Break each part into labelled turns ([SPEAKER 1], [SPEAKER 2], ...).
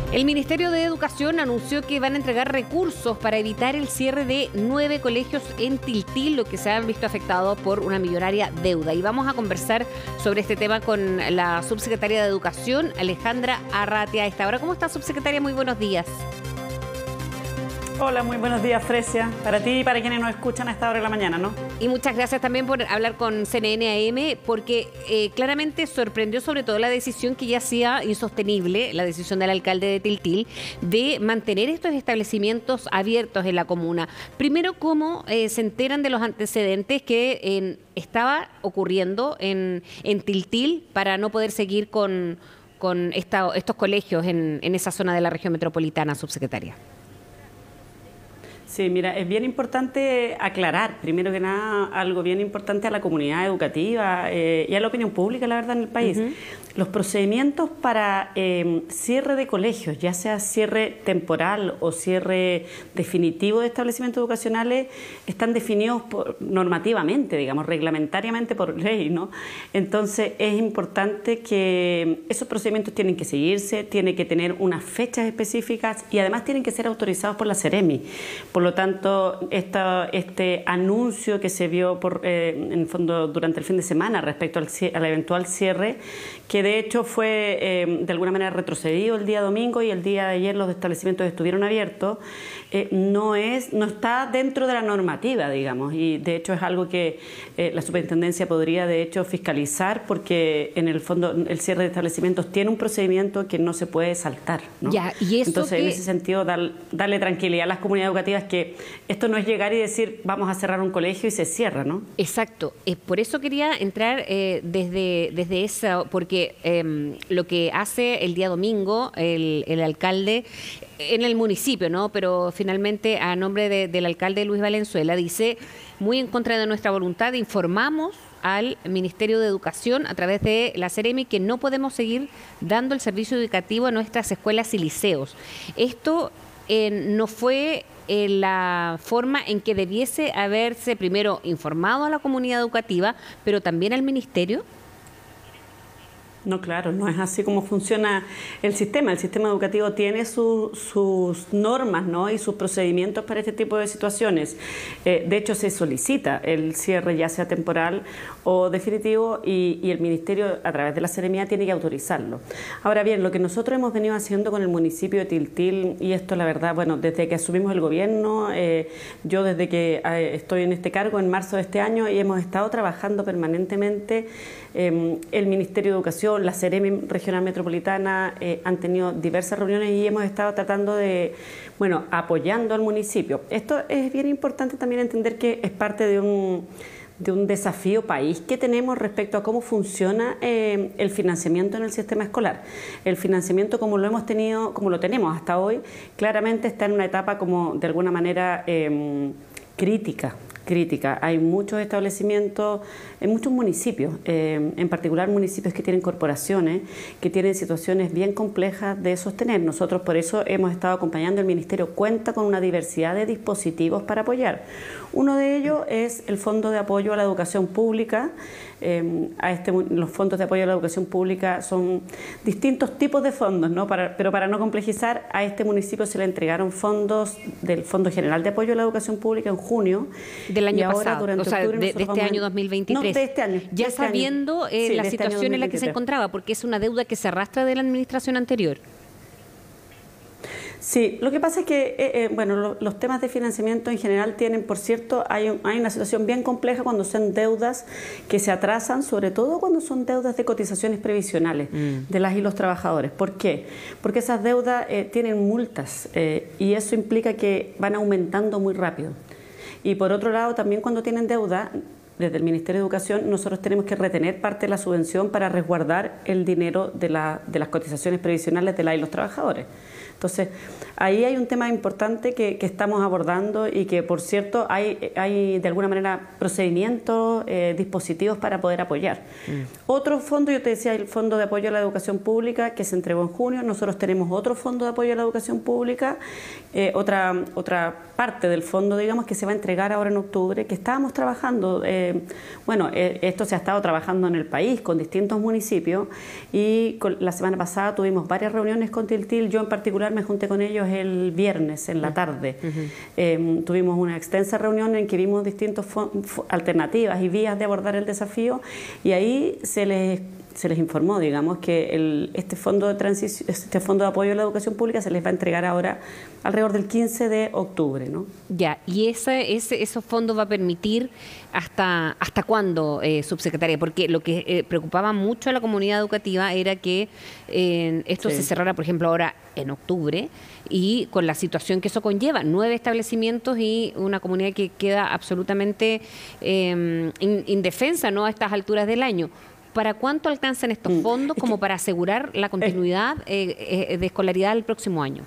[SPEAKER 1] El Ministerio de Educación anunció que van a entregar recursos para evitar el cierre de 9 colegios en Tiltil, lo que se han visto afectado por una millonaria deuda. Y vamos a conversar sobre este tema con la subsecretaria de Educación, Alejandra Arratia, a esta hora. ¿Cómo está, subsecretaria? Muy buenos días.
[SPEAKER 2] Hola, muy buenos días, Fresia. Para ti y para quienes nos escuchan a esta hora de la mañana, ¿no?
[SPEAKER 1] Y muchas gracias también por hablar con CNN AM, porque claramente sorprendió sobre todo la decisión que ya hacía insostenible, la decisión del alcalde de Tiltil, de mantener estos establecimientos abiertos en la comuna. Primero, ¿cómo se enteran de los antecedentes que estaba ocurriendo en Tiltil para no poder seguir con estos colegios en esa zona de la región metropolitana, subsecretaria?
[SPEAKER 2] Sí, mira, es bien importante aclarar, primero que nada, algo bien importante a la comunidad educativa y a la opinión pública, la verdad, en el país. Los procedimientos para cierre de colegios, ya sea cierre temporal o cierre definitivo de establecimientos educacionales, están definidos normativamente, digamos, reglamentariamente por ley, ¿no? Entonces, es importante que esos procedimientos tienen que seguirse, tienen que tener unas fechas específicas y además tienen que ser autorizados por la Seremi. Por lo tanto, este anuncio que se vio en el fondo durante el fin de semana respecto al eventual cierre, que de hecho fue de alguna manera retrocedido el día domingo y el día de ayer los establecimientos estuvieron abiertos, no está dentro de la normativa, digamos, y de hecho es algo que la superintendencia podría de hecho fiscalizar, porque en el fondo el cierre de establecimientos tiene un procedimiento que no se puede saltar, ¿no?
[SPEAKER 1] Ya, ¿y eso
[SPEAKER 2] entonces, en ese sentido, darle tranquilidad a las comunidades educativas que esto no es llegar y decir vamos a cerrar un colegio y se cierra, ¿no?
[SPEAKER 1] Exacto. Por eso quería entrar desde eso, porque lo que hace el día domingo el alcalde en el municipio, ¿no? Pero finalmente a nombre del alcalde Luis Valenzuela dice: muy en contra de nuestra voluntad, informamos al Ministerio de Educación a través de la Seremi que no podemos seguir dando el servicio educativo a nuestras escuelas y liceos. Esto no fue la forma en que debiese haberse primero informado a la comunidad educativa, pero también al ministerio.
[SPEAKER 2] No, claro, no es así como funciona el sistema. El sistema educativo tiene sus normas, ¿no? Y sus procedimientos para este tipo de situaciones. De hecho, se solicita el cierre, ya sea temporal o definitivo, y el Ministerio, a través de la Seremía, tiene que autorizarlo. Ahora bien, lo que nosotros hemos venido haciendo con el municipio de Tiltil, y esto la verdad, bueno, desde que asumimos el gobierno, yo desde que estoy en este cargo en marzo de este año, y hemos estado trabajando permanentemente, el Ministerio de Educación, la Seremi Regional Metropolitana han tenido diversas reuniones y hemos estado tratando de, bueno, apoyando al municipio. Esto es bien importante también entender que es parte de un desafío país que tenemos respecto a cómo funciona el financiamiento en el sistema escolar. El financiamiento, como lo hemos tenido, como lo tenemos hasta hoy, claramente está en una etapa como de alguna manera crítica. Hay muchos establecimientos en muchos municipios, en particular municipios que tienen corporaciones, que tienen situaciones bien complejas de sostener. Nosotros por eso hemos estado acompañando. El Ministerio cuenta con una diversidad de dispositivos para apoyar. Uno de ellos es el Fondo de Apoyo a la Educación Pública. Los fondos de apoyo a la educación pública son distintos tipos de fondos, ¿no? Pero para no complejizar, a este municipio se le entregaron fondos del Fondo General de Apoyo a la Educación Pública en junio.
[SPEAKER 1] Del año pasado, o sea, de este año 2023.
[SPEAKER 2] No, de este año.
[SPEAKER 1] Ya sabiendo la situación en la que se encontraba, porque es una deuda que se arrastra de la administración anterior.
[SPEAKER 2] Sí, lo que pasa es que bueno, los temas de financiamiento en general tienen, por cierto, hay una situación bien compleja cuando son deudas que se atrasan, sobre todo cuando son deudas de cotizaciones previsionales de las y los trabajadores. ¿Por qué? Porque esas deudas tienen multas y eso implica que van aumentando muy rápido. Y por otro lado, también cuando tienen deuda, desde el Ministerio de Educación, nosotros tenemos que retener parte de la subvención para resguardar el dinero de las cotizaciones previsionales de las y los trabajadores. Entonces, ahí hay un tema importante que estamos abordando y que, por cierto, hay de alguna manera procedimientos, dispositivos para poder apoyar. Otro fondo, yo te decía, el Fondo de Apoyo a la Educación Pública, que se entregó en junio. Nosotros tenemos otro Fondo de Apoyo a la Educación Pública, otra parte del fondo, digamos, que se va a entregar ahora en octubre, que estábamos trabajando bueno, esto se ha estado trabajando en el país con distintos municipios y la semana pasada tuvimos varias reuniones con Tiltil. Yo en particular me junté con ellos el viernes en la tarde. Tuvimos una extensa reunión en que vimos distintas alternativas y vías de abordar el desafío y ahí se les informó, digamos, que este fondo de apoyo a la educación pública se les va a entregar ahora alrededor del 15 de octubre, ¿no?
[SPEAKER 1] Ya, ¿y esos fondos va a permitir hasta cuándo, subsecretaria? Porque lo que preocupaba mucho a la comunidad educativa era que esto se cerrara, por ejemplo, ahora en octubre, y con la situación que eso conlleva, 9 establecimientos y una comunidad que queda absolutamente indefensa, ¿no?, a estas alturas del año. ¿Para cuánto alcanzan estos fondos como para asegurar la continuidad de escolaridad el próximo año?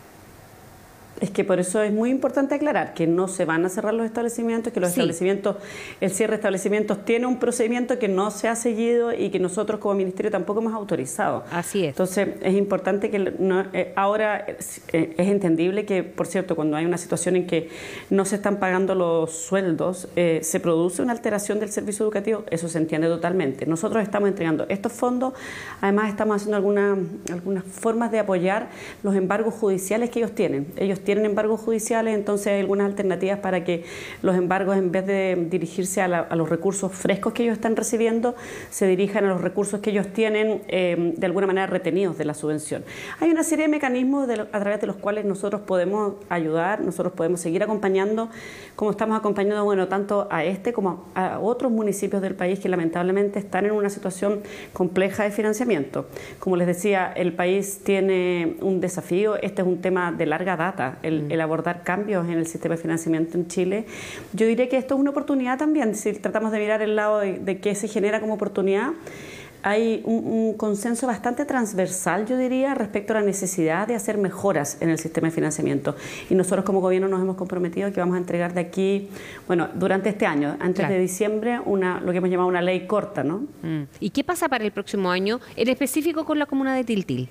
[SPEAKER 2] Es que por eso es muy importante aclarar que no se van a cerrar los establecimientos, que los establecimientos, el cierre de establecimientos tiene un procedimiento que no se ha seguido y que nosotros como Ministerio tampoco hemos autorizado.
[SPEAKER 1] Así es.
[SPEAKER 2] Entonces es importante que ahora es entendible que, por cierto, cuando hay una situación en que no se están pagando los sueldos, se produce una alteración del servicio educativo, eso se entiende totalmente. Nosotros estamos entregando estos fondos, además estamos haciendo algunas formas de apoyar los embargos judiciales que ellos tienen. Ellos tienen embargos judiciales, entonces hay algunas alternativas para que los embargos, en vez de dirigirse a los recursos frescos que ellos están recibiendo, se dirijan a los recursos que ellos tienen de alguna manera retenidos de la subvención. Hay una serie de mecanismos a través de los cuales nosotros podemos ayudar, nosotros podemos seguir acompañando, como estamos acompañando, bueno, tanto a este como a otros municipios del país que lamentablemente están en una situación compleja de financiamiento. Como les decía, el país tiene un desafío, este es un tema de larga data, el abordar cambios en el sistema de financiamiento en Chile. Yo diría que esto es una oportunidad también, si tratamos de mirar el lado de qué se genera como oportunidad. Hay un consenso bastante transversal, yo diría, respecto a la necesidad de hacer mejoras en el sistema de financiamiento. Y nosotros como gobierno nos hemos comprometido que vamos a entregar de aquí, bueno, durante este año, antes de diciembre, lo que hemos llamado una ley corta, ¿no?
[SPEAKER 1] ¿Y qué pasa para el próximo año, en específico con la comuna de Tiltil?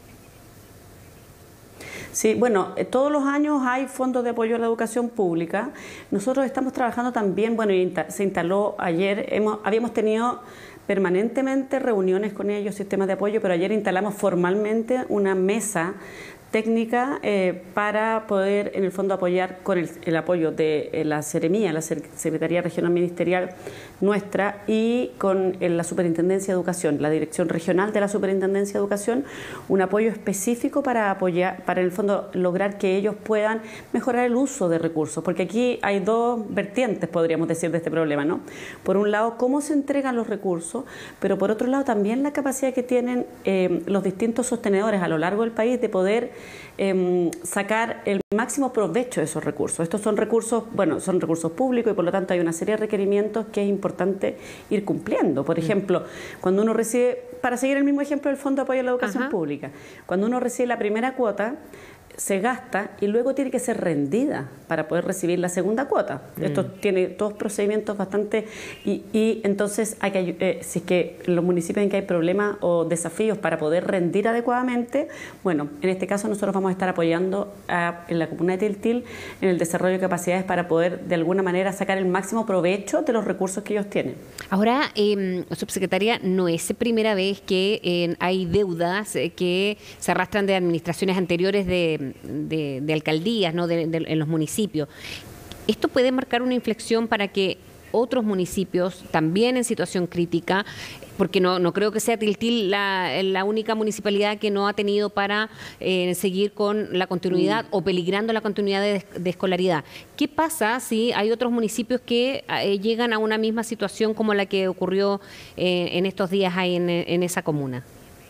[SPEAKER 2] Sí, bueno, todos los años hay fondos de apoyo a la educación pública. Nosotros estamos trabajando también, bueno, se instaló ayer, habíamos tenido permanentemente reuniones con ellos, sistemas de apoyo, pero ayer instalamos formalmente una mesa técnica para poder, en el fondo, apoyar con el apoyo de la Seremía, la Secretaría Regional Ministerial nuestra, y con la Superintendencia de Educación, la Dirección Regional de la Superintendencia de Educación, un apoyo específico para apoyar, para en el fondo lograr que ellos puedan mejorar el uso de recursos, porque aquí hay dos vertientes, podríamos decir, de este problema, ¿no? Por un lado, cómo se entregan los recursos, pero por otro lado también la capacidad que tienen los distintos sostenedores a lo largo del país de poder sacar el máximo provecho de esos recursos. Estos son recursos, bueno, son recursos públicos y por lo tanto hay una serie de requerimientos que es importante ir cumpliendo. Por ejemplo, cuando uno recibe, para seguir el mismo ejemplo del Fondo de Apoyo a la Educación Pública, cuando uno recibe la primera cuota, se gasta y luego tiene que ser rendida para poder recibir la segunda cuota. Esto tiene todos procedimientos bastante... Y entonces hay que, si es que en los municipios en que hay problemas o desafíos para poder rendir adecuadamente, bueno, en este caso nosotros vamos a estar apoyando en la comuna de Tiltil en el desarrollo de capacidades para poder de alguna manera sacar el máximo provecho de los recursos que ellos tienen.
[SPEAKER 1] Ahora, subsecretaria, no es primera vez que hay deudas que se arrastran de administraciones anteriores de alcaldías, ¿no? en los municipios. ¿Esto puede marcar una inflexión para que otros municipios, también en situación crítica, porque no creo que sea Tiltil la única municipalidad que no ha tenido para seguir con la continuidad o peligrando la continuidad de escolaridad? ¿Qué pasa si hay otros municipios que llegan a una misma situación como la que ocurrió en estos días ahí en esa comuna?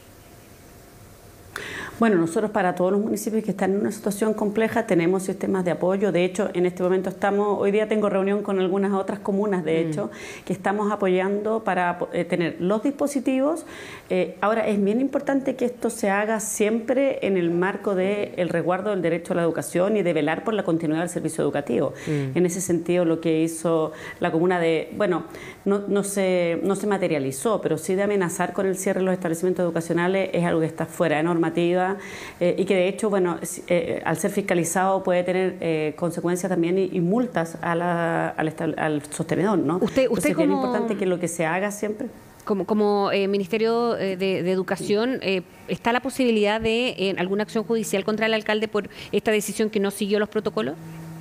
[SPEAKER 2] Bueno, nosotros para todos los municipios que están en una situación compleja tenemos sistemas de apoyo. De hecho, en este momento hoy día tengo reunión con algunas otras comunas, de hecho, que estamos apoyando para tener los dispositivos. Ahora, es bien importante que esto se haga siempre en el marco del resguardo del derecho a la educación y de velar por la continuidad del servicio educativo. En ese sentido, lo que hizo la comuna no se materializó, pero sí de amenazar con el cierre de los establecimientos educacionales es algo que está fuera de normativa multa y que de hecho, bueno, al ser fiscalizado puede tener consecuencias también y multas al sostenedor, ¿no?
[SPEAKER 1] Usted
[SPEAKER 2] Entonces, es bien importante que lo que se haga siempre...
[SPEAKER 1] Como Ministerio de Educación, ¿está la posibilidad de alguna acción judicial contra el alcalde por esta decisión que no siguió los protocolos?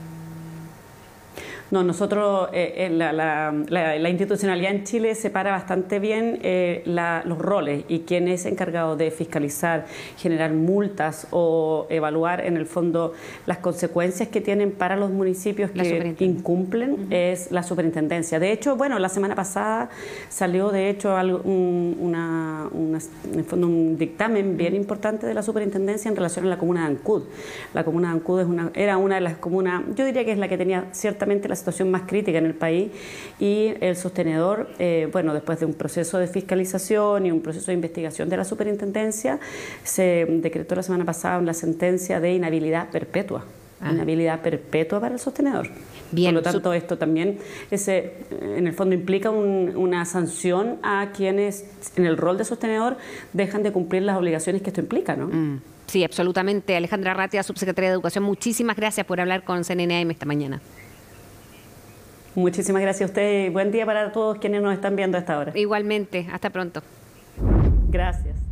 [SPEAKER 2] No, nosotros, la institucionalidad en Chile separa bastante bien los roles y quién es encargado de fiscalizar, generar multas o evaluar en el fondo las consecuencias que tienen para los municipios que incumplen, es la superintendencia. De hecho, bueno, la semana pasada salió de hecho en el fondo un dictamen bien importante de la superintendencia en relación a la comuna de Ancud. La comuna de Ancud era una de las comunas, yo diría que es la que tenía ciertamente la situación más crítica en el país, y el sostenedor, bueno, después de un proceso de fiscalización y un proceso de investigación de la superintendencia, se decretó la semana pasada una sentencia de inhabilidad perpetua. Inhabilidad perpetua para el sostenedor. Bien, por lo tanto, esto también en el fondo implica una sanción a quienes en el rol de sostenedor dejan de cumplir las obligaciones que esto implica, ¿no?
[SPEAKER 1] Sí, absolutamente. Alejandra Arratia, subsecretaria de Educación, muchísimas gracias por hablar con CNN AM esta mañana.
[SPEAKER 2] Muchísimas gracias a usted y buen día para todos quienes nos están viendo a esta hora.
[SPEAKER 1] Igualmente, hasta pronto.
[SPEAKER 2] Gracias.